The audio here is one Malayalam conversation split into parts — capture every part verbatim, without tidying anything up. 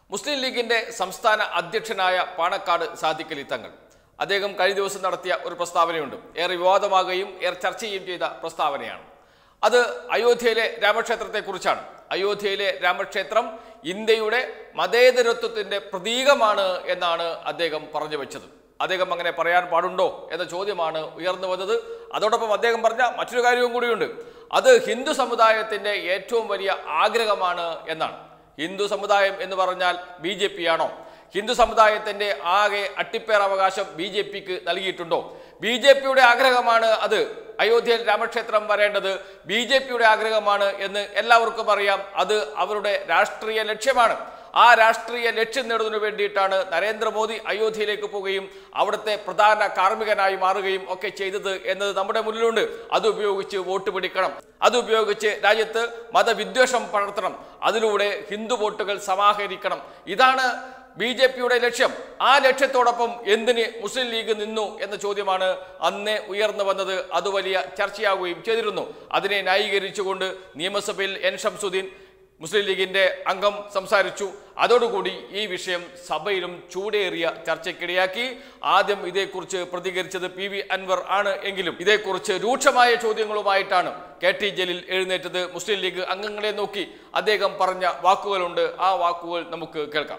മുസ്ലിം ലീഗിന്റെ സംസ്ഥാന അധ്യക്ഷനായ പാണക്കാട് സാദിഖ് അലി തങ്ങൾ അദ്ദേഹം കഴിഞ്ഞ ദിവസം നടത്തിയ ഒരു പ്രസ്താവനയുണ്ട്. ഏറെ വിവാദമാകുകയും ഏറെ ചർച്ച ചെയ്യുകയും ചെയ്ത പ്രസ്താവനയാണ്. അത് അയോധ്യയിലെ രാമക്ഷേത്രത്തെക്കുറിച്ചാണ്. അയോധ്യയിലെ രാമക്ഷേത്രം ഇന്ത്യയുടെ മതേതരത്വത്തിന്റെ പ്രതീകമാണ് എന്നാണ് അദ്ദേഹം പറഞ്ഞു വെച്ചത്. അദ്ദേഹം അങ്ങനെ പറയാൻ പാടുണ്ടോ എന്ന ചോദ്യമാണ് ഉയർന്നു വന്നത്. അതോടൊപ്പം അദ്ദേഹം പറഞ്ഞ മറ്റൊരു കാര്യവും കൂടിയുണ്ട്. അത് ഹിന്ദു സമുദായത്തിന്റെ ഏറ്റവും വലിയ ആഗ്രഹമാണ് എന്നാണ്. ഹിന്ദു സമുദായം എന്ന് പറഞ്ഞാൽ ബി ജെ പി ആണോ? ഹിന്ദു സമുദായത്തിന്റെ ആകെ അട്ടിപ്പേറവകാശം ബി ജെ പിക്ക് നൽകിയിട്ടുണ്ടോ? ബി ജെ പിയുടെ ആഗ്രഹമാണ് അത്. അയോധ്യയിൽ രാമക്ഷേത്രം വരേണ്ടത് ബി ജെ പിയുടെ ആഗ്രഹമാണ് എന്ന് എല്ലാവർക്കും അറിയാം. അത് അവരുടെ രാഷ്ട്രീയ ലക്ഷ്യമാണ്. ആ രാഷ്ട്രീയ ലക്ഷ്യം നേടുന്നതിനു വേണ്ടിയിട്ടാണ് നരേന്ദ്രമോദി അയോധ്യയിലേക്ക് പോവുകയും അവിടുത്തെ പ്രധാന കാർമ്മികനായി മാറുകയും ഒക്കെ ചെയ്തത് എന്നത് നമ്മുടെ മുന്നിലുണ്ട്. അതുപയോഗിച്ച് വോട്ട് പിടിക്കണം, അതുപയോഗിച്ച് രാജ്യത്ത് മതവിദ്വേഷം പടർത്തണം, അതിലൂടെ ഹിന്ദു വോട്ടുകൾ സമാഹരിക്കണം. ഇതാണ് ബി ജെ പിയുടെ ലക്ഷ്യം. ആ ലക്ഷ്യത്തോടൊപ്പം എന്തിന് മുസ്ലിം ലീഗ് നിന്നു എന്ന ചോദ്യമാണ് അന്നേ ഉയർന്നു വന്നത്. അത് വലിയ ചർച്ചയാവുകയും ചെയ്തിരുന്നു. അതിനെ ന്യായീകരിച്ചുകൊണ്ട് നിയമസഭയിൽ എൻ ഷംസുദ്ദീൻ മുസ്ലിം ലീഗിന്റെ അംഗം സംസാരിച്ചു. അതോടുകൂടി ഈ വിഷയം സഭയിലും ചൂടേറിയ ചർച്ചയ്ക്കിടയാക്കി. ആദ്യം ഇതേക്കുറിച്ച് പ്രതികരിച്ചത് പി വി അൻവർ ആണ്. എങ്കിലും ഇതേക്കുറിച്ച് രൂക്ഷമായ ചോദ്യങ്ങളുമായിട്ടാണ് കെ ടി ജലീൽ എഴുന്നേറ്റത്. മുസ്ലിം ലീഗ് അംഗങ്ങളെ നോക്കി അദ്ദേഹം പറഞ്ഞ വാക്കുകളുണ്ട്. ആ വാക്കുകൾ നമുക്ക് കേൾക്കാം.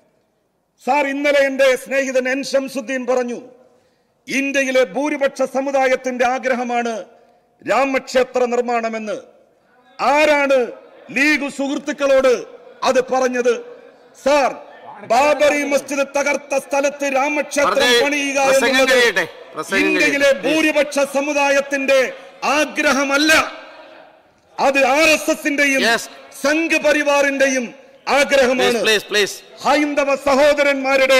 സാർ, ഇന്നലെ എന്റെ സ്നേഹിതൻ എൻ ഷംസുദ്ദീൻ പറഞ്ഞു, ഇന്ത്യയിലെ ഭൂരിപക്ഷ സമുദായത്തിന്റെ ആഗ്രഹമാണ് രാമക്ഷേത്ര നിർമ്മാണമെന്ന്. ആരാണ് ലീഗ് സുഹൃത്തുക്കളോട് അത് പറഞ്ഞത്? സാർ, ബാബറി മസ്ജിദ് തകർത്ത സ്ഥലത്ത് രാമക്ഷേത്രം പണിയുക എന്നുള്ളത് ഇന്ത്യയിലെ ഭൂരിപക്ഷ സമുദായത്തിന്റെ ആഗ്രഹമല്ല. അത് ആർ എസ് എസിന്റെയും സംഘ് പരിവാറിന്റെയും ആഗ്രഹമാണ്. ഹൈന്ദവ സഹോദരന്മാരുടെ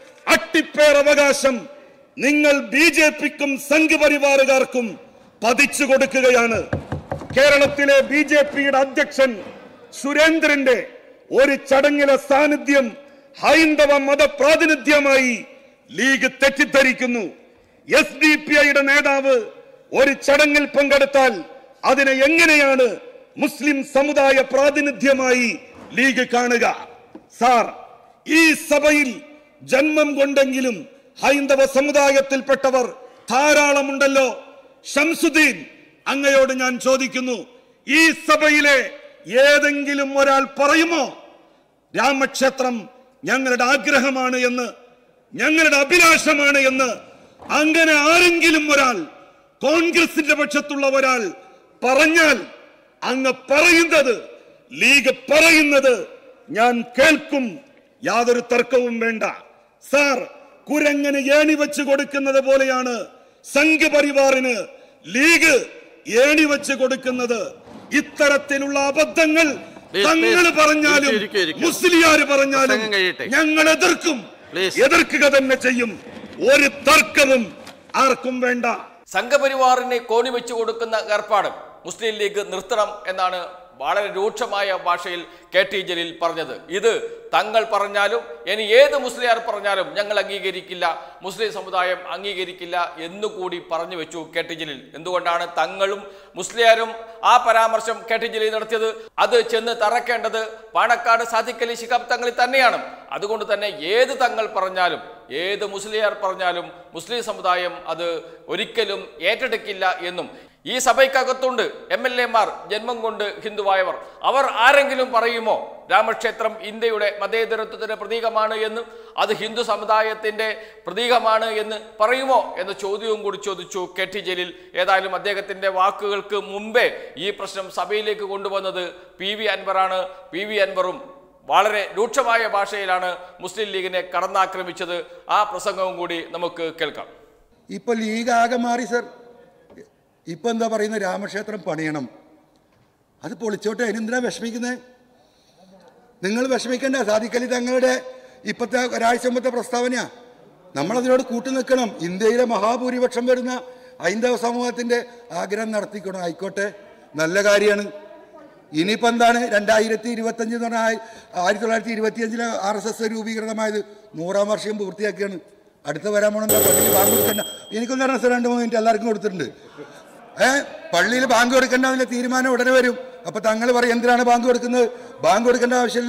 അട്ടിപ്പേറവകാശം നിങ്ങൾ ബി ജെ പിക്കും സംഘ് പരിവാറുകാർക്കും പതിച്ചു കൊടുക്കുകയാണ്. കേരളത്തിലെ ബി ജെ പിയുടെ അധ്യക്ഷൻ സുരേന്ദ്രന്റെ ഒരു ചടങ്ങിലെ സാന്നിധ്യം ഹൈന്ദവ മതപ്രാതിനിധ്യമായി ലീഗ് തെറ്റിദ്ധരിക്കുന്നു. എസ് ഡി പി ഐയുടെ നേതാവ് ഒരു ചടങ്ങിൽ പങ്കെടുത്താൽ അതിനെ എങ്ങനെയാണ് മുസ്ലിം സമുദായ പ്രാതിനിധ്യമായി ലീഗ് കാണുക? സാർ, ഈ സഭയിൽ ജന്മം കൊണ്ടെങ്കിലും ഹൈന്ദവ സമുദായത്തിൽപ്പെട്ടവർ ധാരാളമുണ്ടല്ലോ. ഷംസുദ്ദീൻ, അങ്ങയോട് ഞാൻ ചോദിക്കുന്നു, ഈ സഭയിലെ ഏതെങ്കിലും ഒരാൾ പറയുമോ രാമക്ഷേത്രം ഞങ്ങളുടെ ആഗ്രഹമാണ് എന്ന്, ഞങ്ങളുടെ അഭിലാഷമാണ് എന്ന്? അങ്ങനെ ആരെങ്കിലും ഒരാൾ, കോൺഗ്രസിന്റെ പക്ഷത്തുള്ള ഒരാൾ പറഞ്ഞാൽ അങ്ങ് പറയുന്നത്, ലീഗ് പറയുന്നത് ഞാൻ കേൾക്കും. യാതൊരു തർക്കവും വേണ്ട. സാർ, കുരങ്ങന് ഏണി വെച്ച് കൊടുക്കുന്നത് പോലെയാണ് സംഘ് പരിവാറിന് ലീഗ് ഏണി വെച്ച് കൊടുക്കുന്നത്. ഇത്തരത്തിലുള്ള അബദ്ധങ്ങൾ തങ്ങൾ പറഞ്ഞാലും മുസ്ലിയാർ പറഞ്ഞാലും ഞങ്ങൾ എതിർക്കും, എതിർക്കുക തന്നെ ചെയ്യും. ഒരു തർക്കവും ആർക്കും വേണ്ട. സംഘപരിവാറിനെ കോണി വെച്ച് കൊടുക്കുന്ന ഏർപ്പാട് മുസ്ലിം ലീഗ് നിർത്തണം എന്നാണ് വളരെ രൂക്ഷമായ ഭാഷയിൽ കെ ടി ജലീൽ പറഞ്ഞത്. ഇത് തങ്ങൾ പറഞ്ഞാലും ഇനി ഏത് മുസ്ലിയാർ പറഞ്ഞാലും ഞങ്ങൾ അംഗീകരിക്കില്ല, മുസ്ലിം സമുദായം അംഗീകരിക്കില്ല എന്നുകൂടി പറഞ്ഞു വെച്ചു കെ ടി ജലീൽ. എന്തുകൊണ്ടാണ് തങ്ങളും മുസ്ലിയാരും ആ പരാമർശം കെ ടി ജലീൽ നടത്തിയത്? അത് ചെന്ന് തറക്കേണ്ടത് പാണക്കാട് സാദിഖ് അലി ശിഹാബ് തങ്ങളിൽ തന്നെയാണ്. അതുകൊണ്ട് തന്നെ ഏത് തങ്ങൾ പറഞ്ഞാലും ഏത് മുസ്ലിയാർ പറഞ്ഞാലും മുസ്ലിം സമുദായം അത് ഒരിക്കലും ഏറ്റെടുക്കില്ല എന്നും ഈ സഭയ്ക്കകത്തുണ്ട് എം എൽ എമാർ ജന്മം കൊണ്ട് ഹിന്ദുവായവർ. അവർ ആരെങ്കിലും പറയുമോ രാമക്ഷേത്രം ഇന്ത്യയുടെ മതേതരത്വത്തിന്റെ പ്രതീകമാണ് എന്ന്, അത് ഹിന്ദു സമുദായത്തിന്റെ പ്രതീകമാണ് എന്ന് പറയുമോ എന്ന ചോദ്യവും കൂടി ചോദിച്ചു കെ ടി ജലീൽ. ഏതായാലും അദ്ദേഹത്തിന്റെ വാക്കുകൾക്ക് മുമ്പേ ഈ പ്രശ്നം സഭയിലേക്ക് കൊണ്ടുവന്നത് പി വി അൻവറാണ്. പി വി അൻവറും വളരെ രൂക്ഷമായ ഭാഷയിലാണ് മുസ്ലിം ലീഗിനെ കടന്നാക്രമിച്ചത്. ആ പ്രസംഗവും കൂടി നമുക്ക് കേൾക്കാം. ഇപ്പൊ ലീഗ് ആകെ മാറി സർ. ഇപ്പൊ എന്താ പറയുന്നത്? രാമക്ഷേത്രം പണിയണം. അത് പൊളിച്ചോട്ടെ, അതിനെന്തിനാ വിഷമിക്കുന്നത്? നിങ്ങൾ വിഷമിക്കണ്ട. സാദിഖ് അലി തങ്ങളുടെ ഇപ്പോഴത്തെ ഒരാഴ്ച മുമ്പത്തെ പ്രസ്താവനയാ. നമ്മളതിനോട് കൂട്ടു നിൽക്കണം. ഇന്ത്യയിലെ മഹാഭൂരിപക്ഷം വരുന്ന ഹൈന്ദവ സമൂഹത്തിന്റെ ആഗ്രഹം നടത്തിക്കണം. ആയിക്കോട്ടെ, നല്ല കാര്യമാണ്. ഇനിയിപ്പോൾ എന്താണ്? രണ്ടായിരത്തി ഇരുപത്തി അഞ്ച് എന്ന് പറഞ്ഞാൽ ആയിരത്തി തൊള്ളായിരത്തി ഇരുപത്തി അഞ്ചിലെ ആർ എസ് എസ് രൂപീകൃതമായത് നൂറാം വർഷം പൂർത്തിയാക്കിയാണ്. അടുത്ത വരാൻ പോണെന്താ? പള്ളിയിൽ ബാങ്ക് കൊടുക്കണ്ട. എനിക്കൊന്നും അറിയാം. രണ്ട് മൂന്ന് മിനിറ്റ് എല്ലാവർക്കും കൊടുത്തിട്ടുണ്ട്. ഏഹ് പള്ളിയിൽ ബാങ്ക് കൊടുക്കേണ്ട അതിന്റെ തീരുമാനം ഉടനെ വരും. അപ്പൊ തങ്ങൾ പറയും എന്തിനാണ് ബാങ്ക് കൊടുക്കുന്നത്? ബാങ്ക് കൊടുക്കേണ്ട ആവശ്യമില്ല.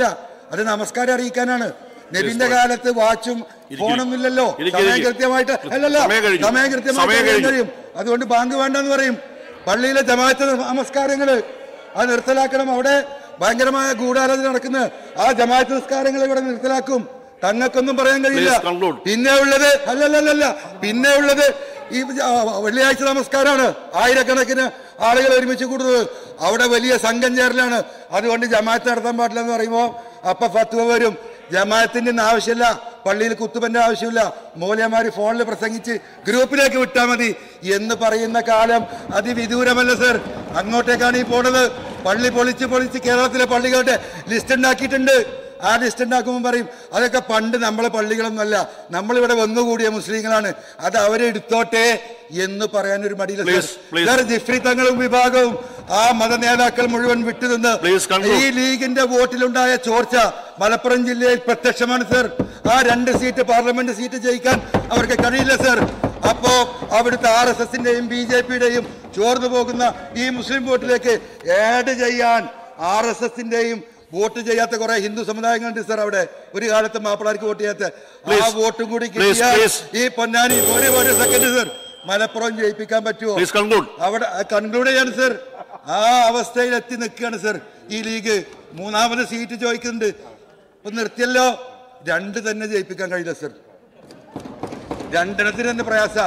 അത് നമസ്കാരം അറിയിക്കാനാണ്. നബിന്റെ കാലത്ത് വാച്ചും ഫോണൊന്നുമില്ലല്ലോ. സമയം കൃത്യമായിട്ട് അല്ലല്ല സമയം കൃത്യമായിട്ട് കഴിയും. അതുകൊണ്ട് ബാങ്ക് വേണ്ടെന്ന് പറയും. പള്ളിയിലെ ജമാഅത്ത് നമസ്കാരങ്ങള് അത് നിർത്തലാക്കണം. അവിടെ ഭയങ്കരമായ ഗൂഢാലോചന നടക്കുന്ന ആ ജമാഅത്ത് നിസ്കാരങ്ങൾ ഇവിടെ നിർത്തലാക്കും. തങ്ങൾക്കൊന്നും പറയാൻ കഴിയില്ല. പിന്നെ ഉള്ളത് അല്ലല്ലല്ല പിന്നെ ഉള്ളത് ഈ വെള്ളിയാഴ്ച നമസ്കാരമാണ്. ആയിരക്കണക്കിന് ആളുകൾ ഒരുമിച്ച് കൂടുന്നത്. അവിടെ വലിയ സംഘം ചേരലാണ്. അതുകൊണ്ട് ജമാഅത്ത് നടത്താൻ പാടില്ല എന്ന് പറയുമ്പോൾ അപ്പൊ ഫത്വ വരും. ജമാഅത്തിന്റെ ഒന്നും ആവശ്യമില്ല, പള്ളിയിൽ കുത്തുബന്റെ ആവശ്യമില്ല, മൗലവിമാര് ഫോണിൽ പ്രസംഗിച്ച് ഗ്രൂപ്പിലേക്ക് വിട്ടാൽ മതി എന്ന് പറയുന്ന കാലം അതിവിദൂരമല്ല സർ. അങ്ങോട്ടേക്കാണ് ഈ പോണത്. പള്ളി പൊളിച്ച് പൊളിച്ച് കേരളത്തിലെ പള്ളികളുടെ ലിസ്റ്റ് ഉണ്ടാക്കിയിട്ടുണ്ട്. ആ ലിസ്റ്റ് ഉണ്ടാക്കുമ്പോൾ പറയും അതൊക്കെ പണ്ട് നമ്മളെ പള്ളികളൊന്നുമല്ല, നമ്മളിവിടെ വന്നുകൂടിയ മുസ്ലിങ്ങളാണ്, അത് അവരെടുത്തോട്ടെ എന്ന് പറയാൻ ഒരു മടിയില്ല. ജിഫ്രി തങ്ങളും വിഭാഗവും ആ മത നേതാക്കൾ മുഴുവൻ വിട്ടുനിന്ന് ഈ ലീഗിന്റെ വോട്ടിലുണ്ടായ ചോർച്ച മലപ്പുറം ജില്ലയിൽ പ്രത്യക്ഷമാണ് സർ. ആ രണ്ട് സീറ്റ് പാർലമെന്റ് സീറ്റ് ജയിക്കാൻ അവർക്ക് കഴിയില്ല സർ. അപ്പോ അവിടുത്തെ ആർ എസ് എസിന്റെയും ബി ജെ പിയുടെയും ചോർന്നു പോകുന്ന ഈ മുസ്ലിം വോട്ടിലേക്ക് ആഡ് ചെയ്യാൻ ആർ എസ് എസിന്റെയും വോട്ട് ചെയ്യാത്ത കുറെ ഹിന്ദു സമുദായങ്ങളുണ്ട് സർ. അവിടെ ഒരു കാലത്ത് മാപ്പിളാർക്ക് വോട്ട് ചെയ്യാത്ത ആ വോട്ടും കൂടി കിട്ടിയാൽ ഈ പൊന്നാനി ഒരു ഒരു സെക്കൻഡ് സർ മലപ്പുറം ജയിപ്പിക്കാൻ പറ്റുമോ? അവിടെ കൺക്ലൂഡ് ചെയ്യാണ് സർ. ആ അവസ്ഥയിൽ എത്തി നിൽക്കുകയാണ് സർ ഈ ലീഗ്. മൂന്നാമത് സീറ്റ് ചോദിക്കുന്നുണ്ട്. ഇപ്പൊ നിർത്തിയല്ലോ. രണ്ട് തന്നെ ജയിപ്പിക്കാൻ കഴിയില്ല സർ. രണ്ടെണ്ണത്തിന് തന്നെ പ്രയാസ.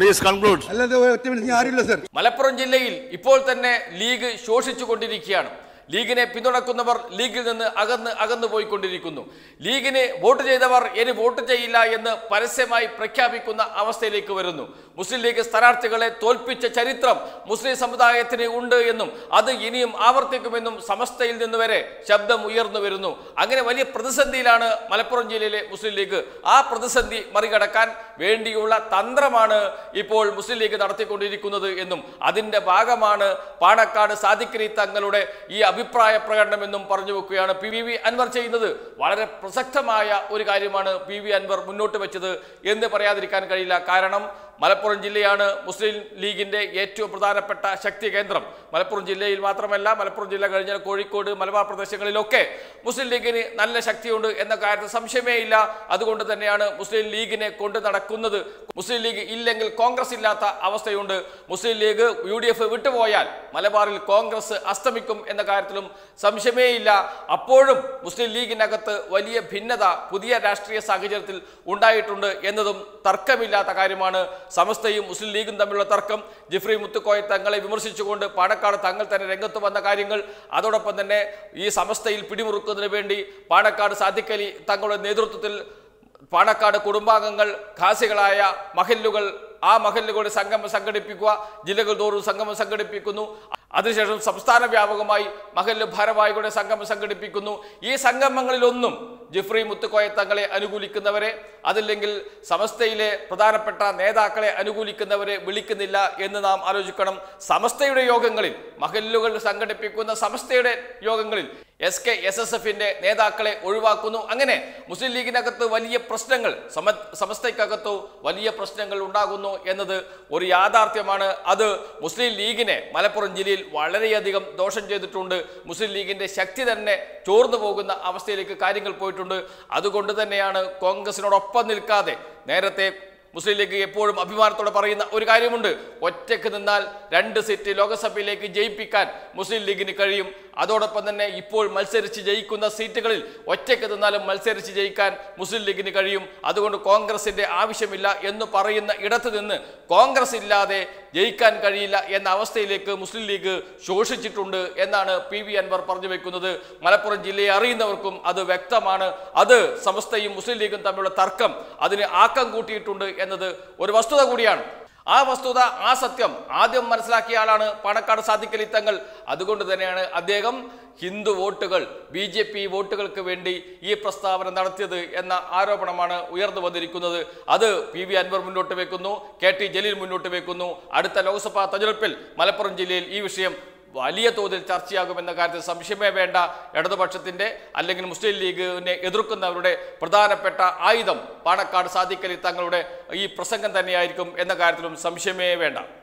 അല്ലാതെ ഒറ്റ മിനിറ്റ് ആരില്ല സർ. മലപ്പുറം ജില്ലയിൽ ഇപ്പോൾ തന്നെ ലീഗ് ശോഷിച്ചു കൊണ്ടിരിക്കുകയാണ്. ലീഗിനെ പിന്തുണക്കുന്നവർ ലീഗിൽ നിന്ന് അകന്ന് അകന്നു പോയിക്കൊണ്ടിരിക്കുന്നു. ലീഗിന് വോട്ട് ചെയ്തവർ ഇനി വോട്ട് ചെയ്യില്ല എന്ന് പരസ്യമായി പ്രഖ്യാപിക്കുന്ന അവസ്ഥയിലേക്ക് വരുന്നു. മുസ്ലിം ലീഗ് സ്ഥാനാർത്ഥികളെ തോൽപ്പിച്ച ചരിത്രം മുസ്ലിം സമുദായത്തിന് ഉണ്ട് എന്നും അത് ഇനിയും ആവർത്തിക്കുമെന്നും സമസ്തയിൽ നിന്ന് വരെ ശബ്ദം ഉയർന്നു വരുന്നു. അങ്ങനെ വലിയ പ്രതിസന്ധിയിലാണ് മലപ്പുറം ജില്ലയിലെ മുസ്ലിം ലീഗ്. ആ പ്രതിസന്ധി മറികടക്കാൻ വേണ്ടിയുള്ള തന്ത്രമാണ് ഇപ്പോൾ മുസ്ലിം ലീഗ് നടത്തിക്കൊണ്ടിരിക്കുന്നത് എന്നും അതിന്റെ ഭാഗമാണ് പാണക്കാട് സാദിഖ് അലി തങ്ങളുടെ ഈ അഭിപ്രായ പ്രകടനമെന്നും പറഞ്ഞു വെക്കുകയാണ് പി വി അൻവർ ചെയ്യുന്നത്. വളരെ പ്രസക്തമായ ഒരു കാര്യമാണ് പി വി അൻവർ മുന്നോട്ട് വെച്ചത് എന്ന് പറയാതിരിക്കാൻ കഴിയില്ല. കാരണം മലപ്പുറം ജില്ലയാണ് മുസ്ലിം ലീഗിന്റെ ഏറ്റവും പ്രധാനപ്പെട്ട ശക്തി കേന്ദ്രം. മലപ്പുറം ജില്ലയിൽ മാത്രമല്ല, മലപ്പുറം ജില്ല കഴിഞ്ഞാൽ കോഴിക്കോട് മലബാർ പ്രദേശങ്ങളിലൊക്കെ മുസ്ലിം ലീഗിന് നല്ല ശക്തിയുണ്ട് എന്ന കാര്യത്തിൽ സംശയമേ ഇല്ല. അതുകൊണ്ട് തന്നെയാണ് മുസ്ലിം ലീഗിനെ കൊണ്ട് നടക്കുന്നത്. മുസ്ലിം ലീഗ് ഇല്ലെങ്കിൽ കോൺഗ്രസ് ഇല്ലാത്ത അവസ്ഥയുണ്ട്. Muslim League U D F വിട്ടുപോയാൽ മലബാറിൽ കോൺഗ്രസ് അസ്തമിക്കും എന്ന കാര്യത്തിലും സംശയമേ ഇല്ല. അപ്പോഴും മുസ്ലിം ലീഗിനകത്ത് വലിയ ഭിന്നത പുതിയ രാഷ്ട്രീയ സാഹചര്യത്തിൽ ഉണ്ടായിട്ടുണ്ട് എന്നതും തർക്കമില്ലാത്ത കാര്യമാണ്. സമസ്തയും മുസ്ലിം ലീഗും തമ്മിലുള്ള തർക്കം, ജിഫ്രി മുത്തുക്കോയ തങ്ങളെ വിമർശിച്ചുകൊണ്ട് പാണക്കാട് തങ്ങൾ തന്നെ രംഗത്ത് വന്ന കാര്യങ്ങൾ, അതോടൊപ്പം തന്നെ ഈ സമസ്തയിൽ പിടിമുറുക്കുന്നതിന് വേണ്ടി പാണക്കാട് സാദിഖ് അലി തങ്ങളുടെ നേതൃത്വത്തിൽ പാണക്കാട് കുടുംബാംഗങ്ങൾ ഖാസികളായ മഹല്ലുകൾ ആ മഹല്ലുകളുടെ സംഗമം സംഘടിപ്പിക്കുക, ജില്ലകൾ തോറും സംഗമം സംഘടിപ്പിക്കുന്നു. അതിനുശേഷം സംസ്ഥാന വ്യാപകമായി മഹല്ല് ഭാരവാഹികളുടെ സംഗമം സംഘടിപ്പിക്കുന്നു. ഈ സംഗമങ്ങളിലൊന്നും ജിഫ്രി മുത്തുക്കോയ തങ്ങളെ അനുകൂലിക്കുന്നവരെ, അതല്ലെങ്കിൽ സമസ്തയിലെ പ്രധാനപ്പെട്ട നേതാക്കളെ അനുകൂലിക്കുന്നവരെ വിളിക്കുന്നില്ല എന്ന് നാം ആലോചിക്കണം. സമസ്തയുടെ യോഗങ്ങളിൽ, മഹല്ലുകൾ സംഘടിപ്പിക്കുന്ന സമസ്തയുടെ യോഗങ്ങളിൽ എസ് കെ എസ് എസ് എഫിന്റെ നേതാക്കളെ ഒഴിവാക്കുന്നു. അങ്ങനെ മുസ്ലിം ലീഗിനകത്ത് വലിയ പ്രശ്നങ്ങൾ, സമ സമസ്തയ്ക്കകത്തോ വലിയ പ്രശ്നങ്ങൾ ഉണ്ടാകുന്നു എന്നത് ഒരു യാഥാർത്ഥ്യമാണ്. അത് മുസ്ലിം ലീഗിനെ മലപ്പുറം ജില്ലയിൽ വളരെയധികം ദോഷം ചെയ്തിട്ടുണ്ട്. മുസ്ലിം ലീഗിന്റെ ശക്തി തന്നെ ചോർന്നു പോകുന്ന അവസ്ഥയിലേക്ക് കാര്യങ്ങൾ പോയിട്ടുണ്ട്. അതുകൊണ്ട് തന്നെയാണ് കോൺഗ്രസിനോടൊപ്പം നിൽക്കാതെ, നേരത്തെ മുസ്ലിം ലീഗ് എപ്പോഴും അഭിമാനത്തോടെ പറയുന്ന ഒരു കാര്യമുണ്ട്, ഒറ്റയ്ക്ക് നിന്നാൽ രണ്ട് സീറ്റ് ലോക്സഭയിലേക്ക് ജയിപ്പിക്കാൻ മുസ്ലിം ലീഗിന് കഴിയും. അതോടൊപ്പം തന്നെ ഇപ്പോൾ മത്സരിച്ച് ജയിക്കുന്ന സീറ്റുകളിൽ ഒറ്റയ്ക്ക് നിന്നാലും മത്സരിച്ച് ജയിക്കാൻ മുസ്ലിം ലീഗിന് കഴിയും. അതുകൊണ്ട് കോൺഗ്രസിന്റെ ആവശ്യമില്ല എന്ന് പറയുന്ന ഇടത്ത് നിന്ന് കോൺഗ്രസ് ഇല്ലാതെ ജയിക്കാൻ കഴിയില്ല എന്ന അവസ്ഥയിലേക്ക് മുസ്ലിം ലീഗ് ശോഷിച്ചിട്ടുണ്ട് എന്നാണ് പി വി അൻവർ പറഞ്ഞു വെക്കുന്നത്. മലപ്പുറം ജില്ലയെ അറിയുന്നവർക്കും അത് വ്യക്തമാണ്. അത് സമസ്തയും മുസ്ലിം ലീഗും തമ്മിലുള്ള തർക്കം അതിന് ആക്കം കൂട്ടിയിട്ടുണ്ട് എന്നത് ഒരു വസ്തുത കൂടിയാണ്. ആ വസ്തുത, ആ സത്യം ആദ്യം മനസ്സിലാക്കിയ ആളാണ് പാണക്കാട് സാദിഖ് അലി തങ്ങൾ. അതുകൊണ്ട് തന്നെയാണ് അദ്ദേഹം ഹിന്ദു വോട്ടുകൾ, ബി ജെ പി വോട്ടുകൾക്ക് വേണ്ടി ഈ പ്രസ്താവന നടത്തിയത് എന്ന ആരോപണമാണ് ഉയർന്നു വന്നിരിക്കുന്നത്. അത് പി വി അൻവർ മുന്നോട്ട് വെക്കുന്നു, കെ ടി ജലീൽ മുന്നോട്ട് വെക്കുന്നു. അടുത്ത ലോക്സഭാ തെരഞ്ഞെടുപ്പിൽ മലപ്പുറം ജില്ലയിൽ ഈ വിഷയം വലിയ തോതിൽ ചർച്ചയാകുമെന്ന കാര്യത്തിൽ സംശയമേ വേണ്ട. ഇടതുപക്ഷത്തിന്റെ അല്ലെങ്കിൽ മുസ്ലിം ലീഗിനെ എതിർക്കുന്നവരുടെ പ്രധാനപ്പെട്ട ആയുധം പാണക്കാട് സാദിഖ് അലി തങ്ങളുടെ ഈ പ്രസംഗം തന്നെയായിരിക്കും എന്ന കാര്യത്തിലും സംശയമേ വേണ്ട.